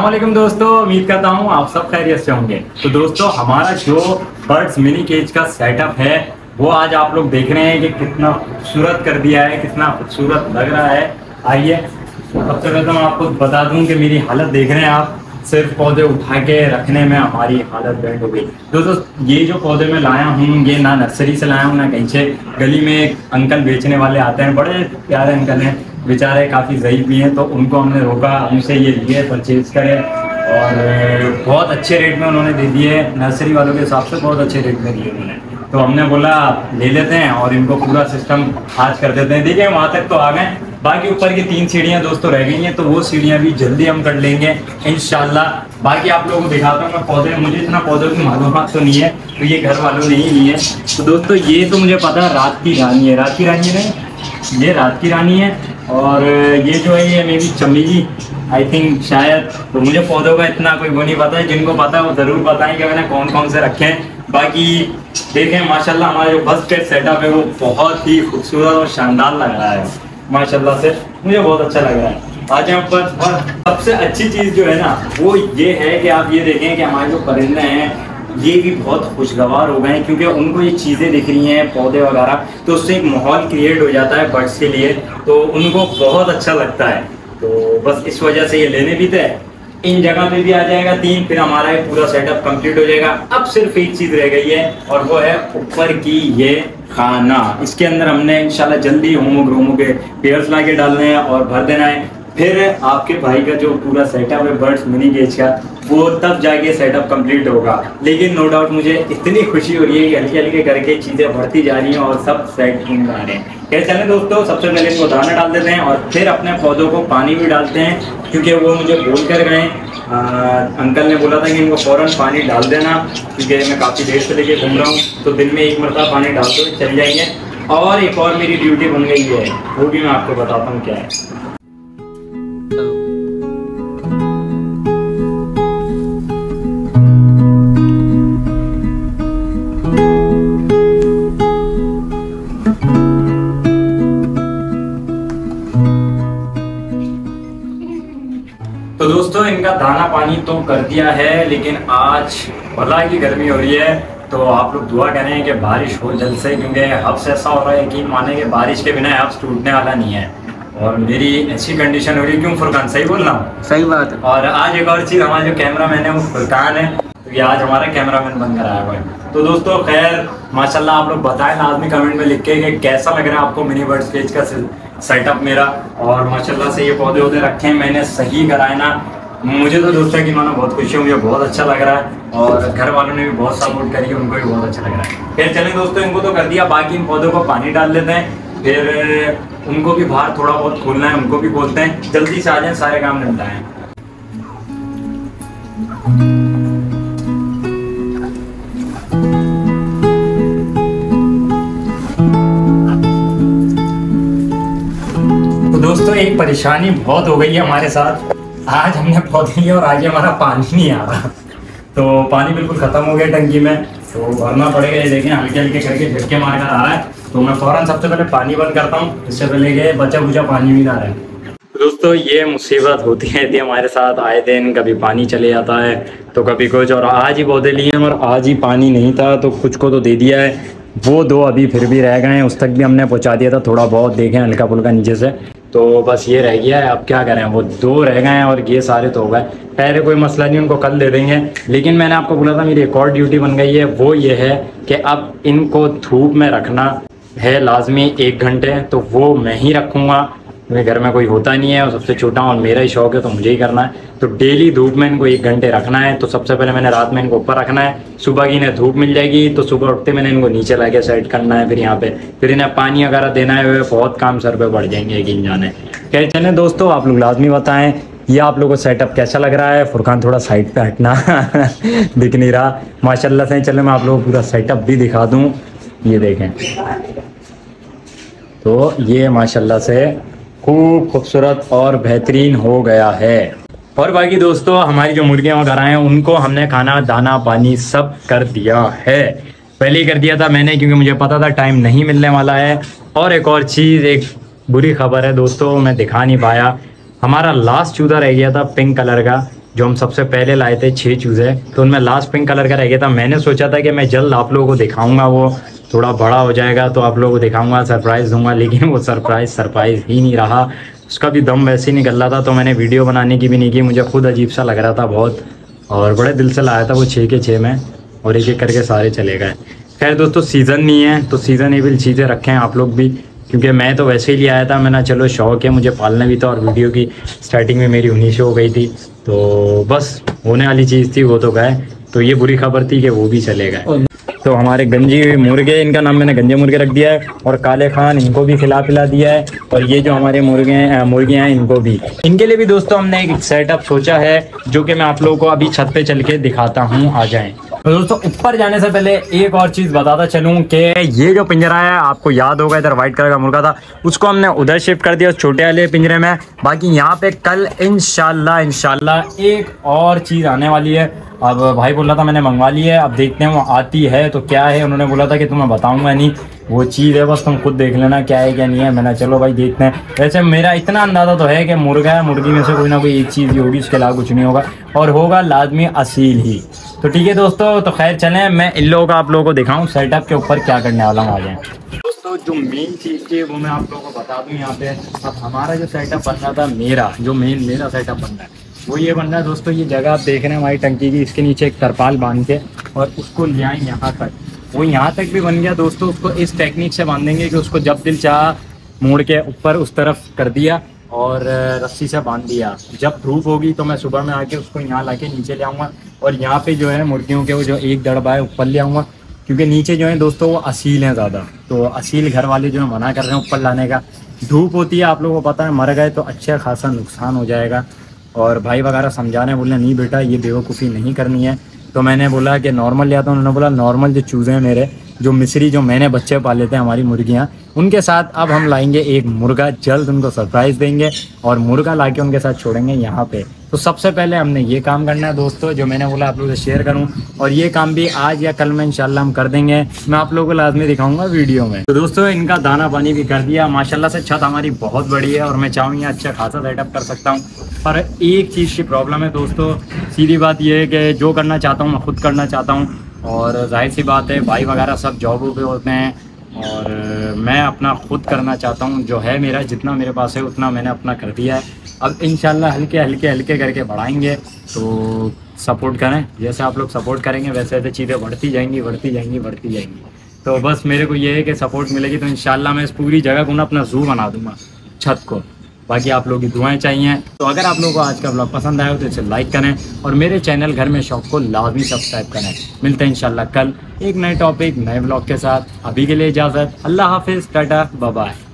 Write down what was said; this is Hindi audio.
अस्सलामुअलैकुम दोस्तों, उम्मीद करता हूँ आप सब खैरियत से होंगे। तो दोस्तों हमारा जो बर्ड्स मिनी केज का सेटअप है वो आज आप लोग देख रहे हैं कि कितना खूबसूरत कर दिया है, कितना खूबसूरत लग रहा है। आइए सबसे पहले तो मैं आपको बता दूं कि मेरी हालत देख रहे हैं आप, सिर्फ पौधे उठा के रखने में हमारी हालत बैंड हो गई। दोस्तों ये जो पौधे मैं लाया हूँ ये ना नर्सरी से लाया हूँ ना कहीं से, गली में एक अंकल बेचने वाले आते हैं, बड़े प्यारे अंकल हैं, बेचारे काफ़ी ज़ईफ़ भी हैं, तो उनको हमने रोका, हमसे ये लिए परचेज़ करें और बहुत अच्छे रेट में उन्होंने दे दिए, नर्सरी वालों के हिसाब से बहुत अच्छे रेट में दिए उन्होंने। तो हमने बोला ले लेते हैं और इनको पूरा सिस्टम आज कर देते हैं। देखिए वहाँ तक तो आ गए, बाकी ऊपर की 3 सीढ़ियाँ दोस्तों रह गई हैं, तो वो सीढ़ियाँ भी जल्दी हम कर लेंगे इंशाल्लाह। बाकी आप लोगों को दिखाता हूँ मैं पौधे, मुझे इतना पौधों की मालूमात तो नहीं है, तो ये घर वालों ने ही ली है। तो दोस्तों ये तो मुझे पता है रात की रानी है, रात की रानी नहीं, ये रात की रानी है। और ये जो है ये मे बी चमेली आई थिंक शायद। तो मुझे पौधों का इतना कोई वो नहीं पता है, जिनको पता है वो ज़रूर बताएं कि मैंने कौन कौन से रखे हैं। बाकी देखें माशाल्लाह हमारा जो फर्स्ट पेड सेटअप है वो बहुत ही खूबसूरत और शानदार लग रहा है माशाल्लाह से, मुझे बहुत अच्छा लग रहा है। आज यहाँ पर और सबसे अच्छी चीज़ जो है ना वो ये है कि आप ये देखें कि हमारे जो परिंदे हैं ये भी बहुत खुशगवार हो गए हैं, क्योंकि उनको ये चीज़ें दिख रही हैं पौधे वगैरह, तो उससे एक माहौल क्रिएट हो जाता है बर्ड्स के लिए, तो उनको बहुत अच्छा लगता है। तो बस इस वजह से ये लेने भी थे। इन जगह पे भी आ जाएगा 3, फिर हमारा ये पूरा सेटअप कंप्लीट हो जाएगा। अब सिर्फ एक चीज़ रह गई है और वो है ऊपर की ये खाना। इसके अंदर हमने इंशाल्लाह जल्दी होमो के पेयर्स ला के डालने हैं और भर देना है। फिर आपके भाई का जो पूरा सेटअप है बर्ड्स मिनी केज का वो तब जाके सेटअप कंप्लीट होगा। लेकिन नो डाउट मुझे इतनी खुशी हो रही है कि हल्के हल्के करके चीज़ें बढ़ती जा रही हैं और सब सेट होने आ रहे हैं। क्या चलें दोस्तों, सबसे पहले इनको दाना डाल देते हैं और फिर अपने पौधों को पानी भी डालते हैं, क्योंकि वो मुझे बोल कर गए, अंकल ने बोला था कि इनको फ़ौरन पानी डाल देना, क्योंकि मैं काफ़ी देर से लेके घूम रहा हूँ, तो दिन में एक मरतबा पानी डालते हुए चल जाएंगे। और एक और मेरी ड्यूटी बन गई है, वो भी मैं आपको बताता हूँ क्या है। तो दोस्तों इनका दाना पानी तो कर दिया है, लेकिन आज भला की गर्मी हो रही है, तो आप लोग दुआ करें कि बारिश हो जल्द से, क्योंकि हब्स ऐसा हो रहा है कि माने कि बारिश के बिना हब्स टूटने वाला नहीं है और मेरी ऐसी कंडीशन हो रही है। क्यों फुरकान, सही बोल रहा हूँ? सही बात है। और आज एक और चीज़, हमारा जो कैमरा मैन है वो फुरकान है, तो ये आज हमारा कैमरा मैन बनकर आया हुआ है। तो दोस्तों खैर माशाल्लाह आप लोग बताएं लाजमी कमेंट में लिख के कि कैसा लग रहा है आपको मिनी बर्ड्स केज का सेटअप मेरा। और माशाल्लाह से ये पौधे वौधे रखे हैं मैंने सही कराए ना, मुझे तो दोस्तों की मानो बहुत खुशी है, मुझे बहुत अच्छा लग रहा है और घर वालों ने भी बहुत सपोर्ट करी, उनको भी बहुत अच्छा लग रहा है। फिर चलें दोस्तों, इनको तो कर दिया, बाकी इन पौधों को पानी डाल देते हैं, फिर उनको भी बाहर थोड़ा बहुत खोलना है, उनको भी खोलते हैं, जल्दी से आ जाएं, सारे काम निपटाएं। तो दोस्तों एक परेशानी बहुत हो गई है हमारे साथ, आज हमने पौधे लिए और आज हमारा पानी नहीं आ रहा, तो पानी बिल्कुल ख़त्म हो गया टंकी में, तो भरना पड़ेगा। ये देखें हल्के हल्के करके झटके मार कर आ रहा है, तो मैं फ़ौरन सबसे पहले पानी बंद करता हूँ, इससे पहले कि बचा बुचा पानी भी ना रहे। दोस्तों ये मुसीबत होती है हमारे साथ आए दिन, कभी पानी चले जाता है तो कभी कुछ, और आज ही पौधे लिए हैं और आज ही पानी नहीं था, तो कुछ को तो दे दिया है, वो 2 अभी फिर भी रह गए हैं, उस तक भी हमने पहुंचा दिया था थोड़ा बहुत, देखें हल्का फुल्का नीचे से, तो बस ये रह गया है। अब क्या करें, वो 2 रह गए हैं और ये सारे तो हो गए, पहले कोई मसला नहीं, उनको कल दे देंगे। लेकिन मैंने आपको बोला था मेरी एक और ड्यूटी बन गई है, वो ये है कि अब इनको धूप में रखना है लाजमी 1 घंटे, तो वो मैं ही रखूँगा, मेरे घर में कोई होता नहीं है और सबसे छोटा और मेरा ही शौक है, तो मुझे ही करना है। तो डेली धूप में इनको 1 घंटे रखना है। तो सबसे पहले मैंने रात में इनको ऊपर रखना है, सुबह की इन्हें धूप मिल जाएगी, तो सुबह उठते मैंने इनको नीचे ला के सेट करना है, फिर यहाँ पे फिर इन्हें पानी वगैरह देना है, बहुत काम सर पे बढ़ जाएंगे एक इंजान। क्या चले दोस्तों, आप लोग लाजमी बताएं ये आप लोगों को सेटअप कैसा लग रहा है। फुरकान थोड़ा साइड पे हटना दिख नहीं रहा माशाल्लाह से। चले मैं आप लोगों को पूरा सेटअप भी दिखा दूँ, ये देखें, तो ये माशाल्लाह से खूब खूबसूरत और बेहतरीन हो गया है। और बाकी दोस्तों हमारी जो मुर्गियाँ वगैरह हैं उनको हमने खाना दाना पानी सब कर दिया है, पहले ही कर दिया था मैंने, क्योंकि मुझे पता था टाइम नहीं मिलने वाला है। और एक और चीज़, एक बुरी खबर है दोस्तों, मैं दिखा नहीं पाया, हमारा लास्ट चूजा रह गया था पिंक कलर का, जो हम सबसे पहले लाए थे 6 चूज़े, तो उनमें लास्ट पिंक कलर का रह गया था। मैंने सोचा था कि मैं जल्द आप लोगों को दिखाऊंगा, वो थोड़ा बड़ा हो जाएगा तो आप लोगों को दिखाऊंगा, सरप्राइज़ दूंगा, लेकिन वो सरप्राइज़ ही नहीं रहा। उसका भी दम वैसे ही निकल रहा था, तो मैंने वीडियो बनाने की भी नहीं की। मुझे खुद अजीब सा लग रहा था बहुत, और बड़े दिल से लाया था वो 6 के 6 में, और एक एक करके सारे चले गए। खैर दोस्तों, सीज़न नहीं है तो सीज़नेबल चीज़ें रखें आप लोग भी, क्योंकि मैं तो वैसे ही ले आया था। मैंने चलो शौक है मुझे, पालना भी था, और वीडियो की स्टार्टिंग में मेरी उन्हीं से हो गई थी, तो बस होने वाली चीज़ थी, वो तो गए। तो ये बुरी खबर थी कि वो भी चले गए। तो हमारे गंजी मुर्गे, इनका नाम मैंने गंजे मुर्गे रख दिया है, और काले खान इनको भी खिला पिला दिया है, और ये जो हमारे मुर्गे हैं इनको भी। इनके लिए भी दोस्तों हमने एक सेटअप सोचा है, जो कि मैं आप लोगों को अभी छत पे चल के दिखाता हूँ, आ जाएं। तो दोस्तों, ऊपर जाने से पहले एक और चीज़ बताता चलूँ कि ये जो पिंजरा है, आपको याद होगा इधर वाइट कलर का मुर्गा था, उसको हमने उधर शिफ्ट कर दिया उस छोटे वाले पिंजरे में। बाकी यहाँ पे कल इंशाल्लाह एक और चीज़ आने वाली है। अब भाई बोल रहा था मैंने मंगवा ली है, अब देखते हैं वो आती है तो क्या है। उन्होंने बोला था कि तुम्हें बताऊंगा नहीं, वो चीज़ है बस तुम खुद देख लेना क्या है क्या नहीं है। मैंने चलो भाई देखते हैं। वैसे मेरा इतना अंदाज़ा तो है कि मुर्गा है, मुर्गी में से कोई ना कोई एक चीज़ ही होगी, उसके अलावा कुछ नहीं होगा, और होगा लाजमी असील ही। तो ठीक है दोस्तों, तो खैर चलें, मैं इन लोगों का आप लोगों को दिखाऊँ सेटअप के ऊपर क्या करने वाला हूँ, आ जाएँ। दोस्तों, जो मेन चीज़ थी वो मैं आप लोगों को बता दूँ यहाँ पे। अब हमारा जो सेटअप बन रहा था, मेरा सेटअप बन रहा है वो ये बन रहा है दोस्तों। ये जगह आप देख रहे हैं हमारी टंकी की, इसके नीचे एक तरपाल बांध के और उसको ले आए यहाँ तक। वो यहाँ तक भी बन गया दोस्तों। उसको इस टेक्निक से बांधेंगे कि उसको जब दिल चाहा मोड़ के ऊपर उस तरफ कर दिया और रस्सी से बांध दिया। जब धूप होगी तो मैं सुबह में आके उसको यहाँ ला के नीचे ले आऊँगा, और यहाँ पे जो है मुर्गियों के वो जो एक दड़बा है ऊपर ले आऊँगा, क्योंकि नीचे जो है दोस्तों वो असील हैं ज़्यादा। तो असील घर वाले जो है मना कर रहे हैं ऊपर लाने का। धूप होती है, आप लोगों को पता है, मर गए तो अच्छा खासा नुकसान हो जाएगा। और भाई वगैरह समझाने बोले नहीं बेटा ये बेवकूफ़ी नहीं करनी है। तो मैंने बोला कि नॉर्मल लिया था। उन्होंने बोला नॉर्मल जो चूज़े हैं मेरे, जो मिस्री जो मैंने बच्चे पाले थे हमारी मुर्गियाँ, उनके साथ अब हम लाएंगे एक मुर्गा। जल्द उनको सरप्राइज़ देंगे और मुर्गा लाके उनके साथ छोड़ेंगे यहाँ पे। तो सबसे पहले हमने ये काम करना है दोस्तों, जो मैंने बोला आप लोगों से शेयर करूँ, और ये काम भी आज या कल में इंशाल्लाह हम कर देंगे। मैं आप लोगों को लाजमी दिखाऊंगा वीडियो में। तो दोस्तों, इनका दाना पानी भी कर दिया माशाल्लाह से। छत हमारी बहुत बड़ी है और मैं चाहूँ यहाँ अच्छा खासा सेटअप कर सकता हूँ, पर एक चीज़ की प्रॉब्लम है दोस्तों। सीधी बात यह है कि जो करना चाहता हूँ मैं खुद करना चाहता हूँ, और जाहिर सी बात है भाई वगैरह सब जॉबों पे होते हैं, और मैं अपना खुद करना चाहता हूँ। जो है मेरा, जितना मेरे पास है उतना मैंने अपना कर दिया है। अब इंशाल्लाह हल्के करके बढ़ाएंगे। तो सपोर्ट करें, जैसे आप लोग सपोर्ट करेंगे वैसे वैसे चीज़ें बढ़ती जाएंगी। तो बस मेरे को ये है कि सपोर्ट मिलेगी तो इंशाल्लाह मैं इस पूरी जगह को ना अपना ज़ू बना दूँगा, छत को। बाकी आप लोगों की दुआएं चाहिए। तो अगर आप लोगों को आज का ब्लॉग पसंद आया हो तो इसे लाइक करें, और मेरे चैनल घर में शौक को लाजमी सब्सक्राइब करें। मिलते हैं इंशाल्लाह कल एक नए टॉपिक नए ब्लॉग के साथ। अभी के लिए इजाज़त, अल्लाह हाफिज़, टाटा, बाय बाय।